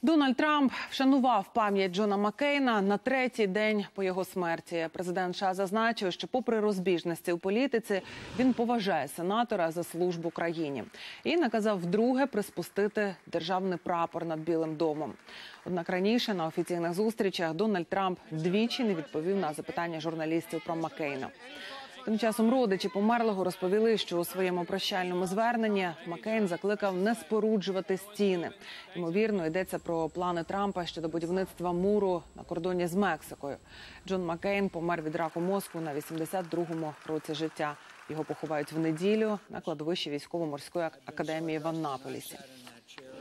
Дональд Трамп вшанував пам'ять Джона Маккейна на третій день по його смерті. Президент США зазначив, що попри розбіжності у політиці, він поважає сенатора за службу країні. І наказав вдруге приспустити державний прапор над Білим домом. Однак раніше на офіційних зустрічах Дональд Трамп двічі не відповів на запитання журналістів про Маккейна. Тим часом родичі померлого розповіли, що у своєму прощальному зверненні Маккейн закликав не споруджувати стіни. Ймовірно, йдеться про плани Трампа щодо будівництва муру на кордоні з Мексикою. Джон Маккейн помер від раку мозку на 82-му році життя. Його поховають в неділю на кладовищі Військово-морської академії в Аннаполісі.